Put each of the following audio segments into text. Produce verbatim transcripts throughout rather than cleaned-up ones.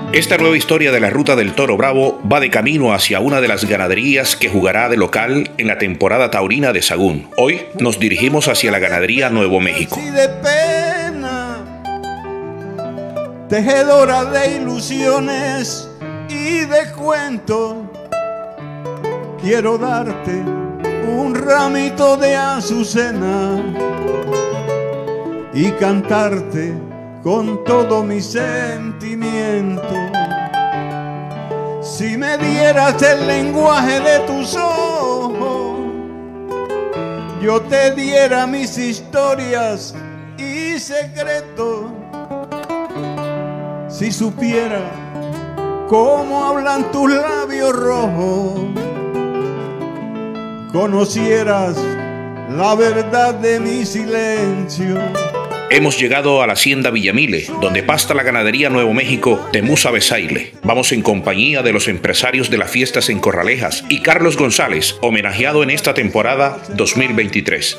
Esta nueva historia de la Ruta del Toro Bravo va de camino hacia una de las ganaderías que jugará de local en la temporada taurina de Sagún. Hoy nos dirigimos hacia la ganadería Nuevo México. De pena, tejedora de ilusiones y de cuentos, quiero darte un ramito de azucena y cantarte con todo mi sentimiento. Si me dieras el lenguaje de tus ojos, yo te diera mis historias y secretos. Si supiera cómo hablan tus labios rojos, conocieras la verdad de mi silencio. Hemos llegado a la hacienda Villamile, donde pasta la ganadería Nuevo México de Musa Besaile. Vamos en compañía de los empresarios de las fiestas en Corralejas y Carlos González, homenajeado en esta temporada dos mil veintitrés.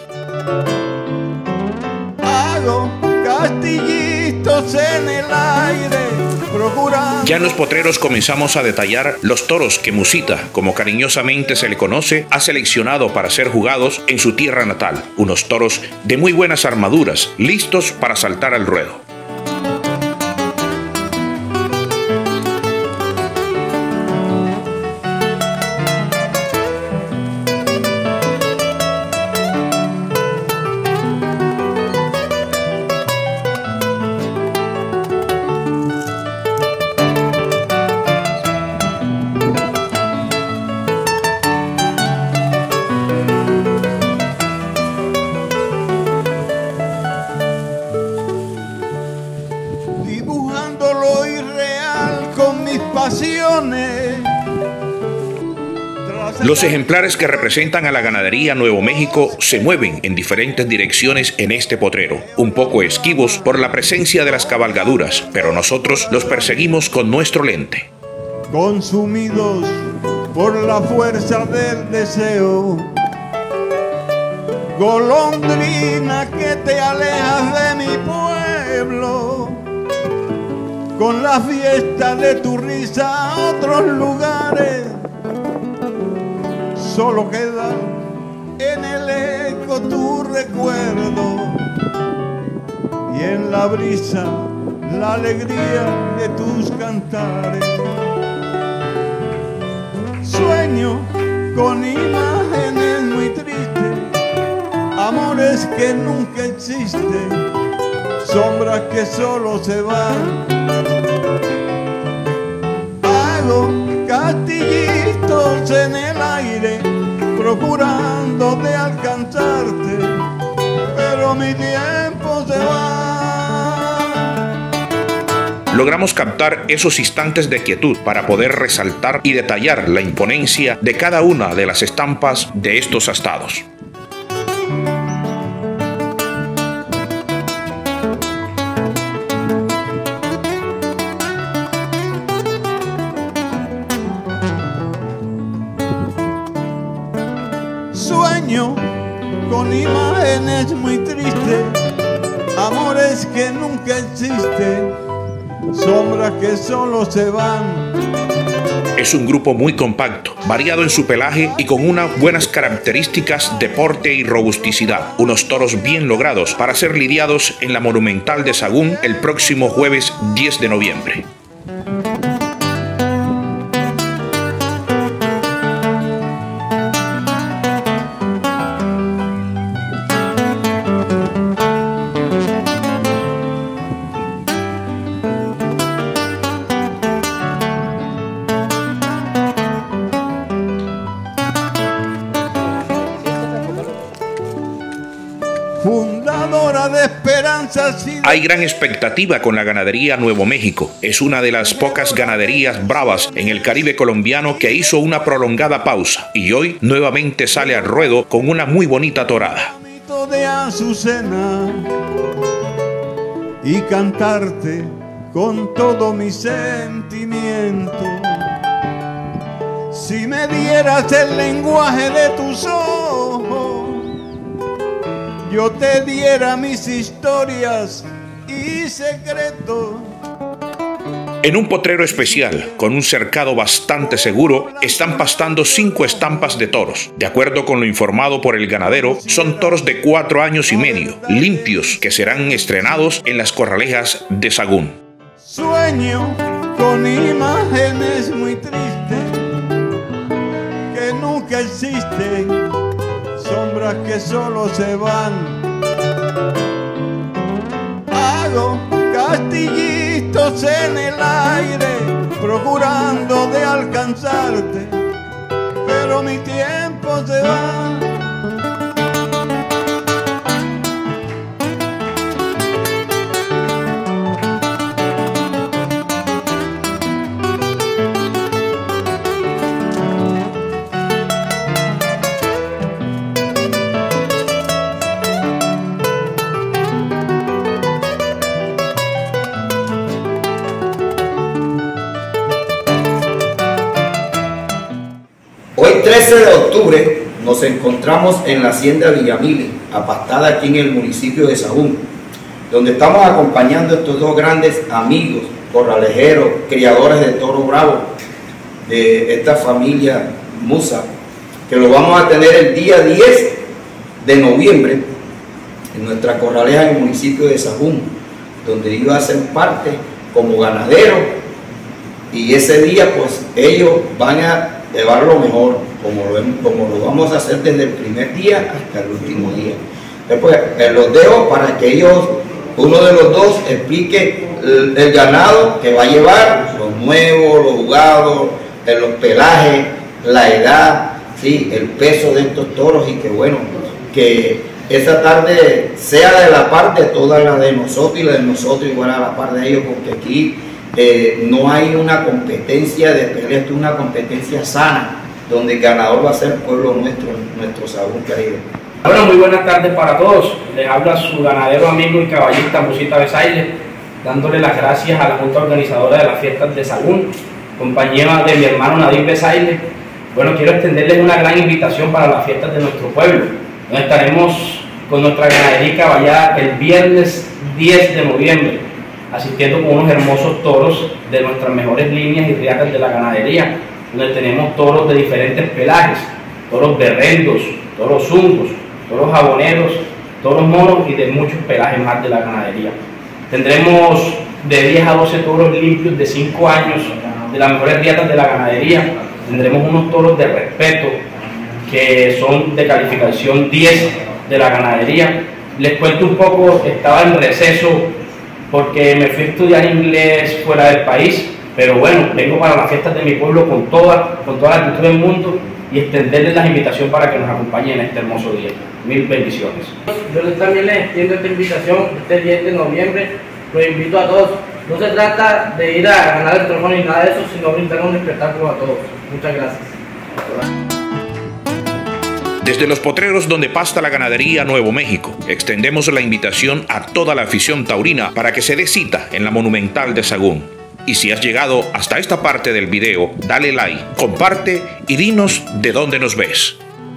Hago castillitos en el aire, procurando... Ya en los potreros comenzamos a detallar los toros que Musita, como cariñosamente se le conoce, ha seleccionado para ser jugados en su tierra natal. Unos toros de muy buenas armaduras, listos para saltar al ruedo. Los ejemplares que representan a la ganadería Nuevo México se mueven en diferentes direcciones en este potrero, un poco esquivos por la presencia de las cabalgaduras, pero nosotros los perseguimos con nuestro lente. Consumidos por la fuerza del deseo, golondrina que te alejas de mi pueblo, con la fiesta de tu risa a otros lugares, solo queda en el eco tu recuerdo y en la brisa la alegría de tus cantares. Sueño con imágenes muy tristes, amores que nunca existen, sombras que solo se van. Hago castillitos en el aire, procurando de alcanzarte, pero mi tiempo se va. Logramos captar esos instantes de quietud para poder resaltar y detallar la imponencia de cada una de las estampas de estos astados. Sueño con imágenes muy tristes, amores que nunca existen, sombras que solo se van. Es un grupo muy compacto, variado en su pelaje y con unas buenas características de porte y robusticidad. Unos toros bien logrados para ser lidiados en la Monumental de Sagún el próximo jueves diez de noviembre. Fundadora de esperanzas y de... Hay gran expectativa con la ganadería Nuevo México. Es una de las pocas ganaderías bravas en el Caribe colombiano que hizo una prolongada pausa y hoy nuevamente sale al ruedo con una muy bonita torada. De azucena y cantarte con todo mi sentimiento. Si me dieras el lenguaje de tus ojos, yo te diera mis historias y secretos. En un potrero especial, con un cercado bastante seguro, están pastando cinco estampas de toros. De acuerdo con lo informado por el ganadero, son toros de cuatro años y medio, limpios, que serán estrenados en las corralejas de Sagún. Sueño con imágenes muy tristes que nunca existen, sombras que solo se van. Hago castillitos en el aire, procurando de alcanzarte, pero mi tiempo se va. Hoy trece de octubre nos encontramos en la hacienda Villamile, apastada aquí en el municipio de Sagún, donde estamos acompañando a estos dos grandes amigos, corralejeros, criadores de toro bravo, de esta familia Musa, que lo vamos a tener el día diez de noviembre en nuestra corraleja en el municipio de Sagún, donde ellos hacen parte como ganaderos, y ese día pues ellos van a llevar lo mejor, como lo, como lo vamos a hacer desde el primer día hasta el último día. Después eh, los dejo para que ellos, uno de los dos, explique el, el ganado que va a llevar, los nuevos, los jugados, eh, los pelajes, la edad, ¿sí? El peso de estos toros, y que bueno, que esa tarde sea de la parte toda la de nosotros y la de nosotros igual a la par de ellos, porque aquí Eh, no hay una competencia de pelea, esto es una competencia sana, donde el ganador va a ser el pueblo nuestro, nuestro Sagún Caribe. Bueno, muy buenas tardes para todos. Les habla su ganadero amigo y caballista Musita Besaile, dándole las gracias a la Junta Organizadora de las Fiestas de Sagún, compañera de mi hermano Nadir Besaile. Bueno, quiero extenderles una gran invitación para las fiestas de nuestro pueblo, donde estaremos con nuestra ganadería caballada el viernes diez de noviembre, asistiendo con unos hermosos toros de nuestras mejores líneas y riatas de la ganadería, donde tenemos toros de diferentes pelajes, toros berrendos, toros zungos, toros jaboneros, toros monos y de muchos pelajes más de la ganadería. Tendremos de diez a doce toros limpios de cinco años de las mejores riatas de la ganadería. Tendremos unos toros de respeto que son de calificación diez de la ganadería. Les cuento un poco, estaba en receso porque me fui a estudiar inglés fuera del país, pero bueno, vengo para las fiestas de mi pueblo con toda, con toda la actitud del mundo y extenderles la invitación para que nos acompañen en este hermoso día. Mil bendiciones. Yo también les extiendo esta invitación este diez de noviembre, los invito a todos. No se trata de ir a ganar el trofeo ni nada de eso, sino brindar un espectáculo a todos. Muchas gracias. Desde los potreros donde pasta la ganadería Nuevo México, extendemos la invitación a toda la afición taurina para que se dé cita en la Monumental de Sagún. Y si has llegado hasta esta parte del video, dale like, comparte y dinos de dónde nos ves.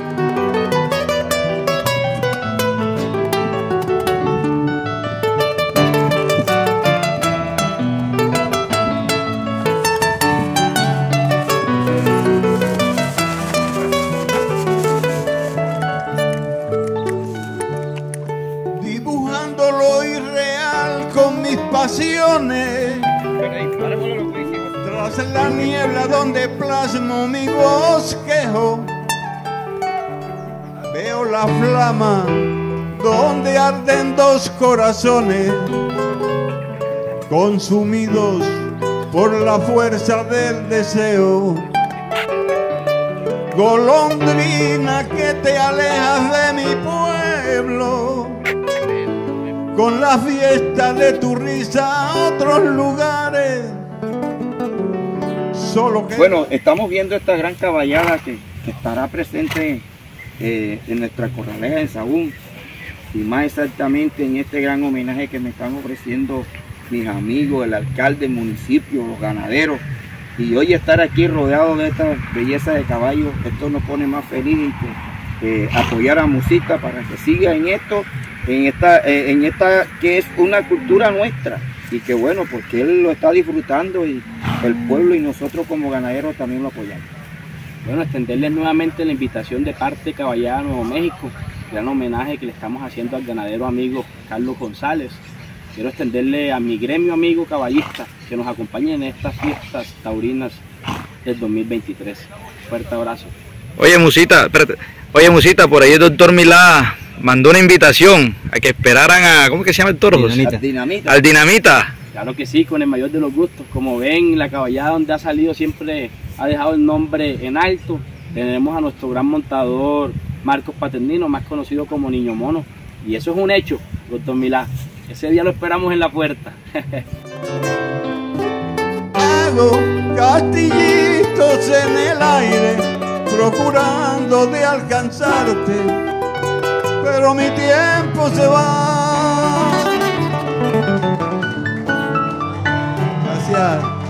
Dibujando lo irreal con mis pasiones, tras la niebla donde plasmo mi bosquejo, veo la flama donde arden dos corazones, consumidos por la fuerza del deseo. Golondrina que te alejas de mi pueblo, con la fiesta de tu risa a otros lugares. Solo que... Bueno, estamos viendo esta gran caballada que, que estará presente eh, en nuestra corraleja en Sagún, y más exactamente en este gran homenaje que me están ofreciendo mis amigos, el alcalde, el municipio, los ganaderos. Y hoy estar aquí rodeado de esta belleza de caballos, esto nos pone más felices, y que eh, apoyar a Musita para que siga en esto en esta, en esta que es una cultura nuestra y que bueno, porque él lo está disfrutando y el pueblo y nosotros como ganaderos también lo apoyamos. Bueno, extenderles nuevamente la invitación de parte de Caballada Nuevo México, gran homenaje que le estamos haciendo al ganadero amigo Carlos González. Quiero extenderle a mi gremio amigo caballista que nos acompañe en estas fiestas taurinas del dos mil veintitrés. Fuerte abrazo. Oye, Musita, espérate. Oye, Musita, por ahí el doctor Milá mandó una invitación a que esperaran a, ¿cómo que se llama el toro? Dinamita. Al Dinamita. Al Dinamita. Claro que sí, con el mayor de los gustos. Como ven, la caballada donde ha salido siempre ha dejado el nombre en alto. Tenemos a nuestro gran montador Marcos Paternino, más conocido como Niño Mono. Y eso es un hecho, doctor Milá. Ese día lo esperamos en la puerta. Hago castillitos en el aire, procurando de alcanzarte, pero mi tiempo se va. Gracias.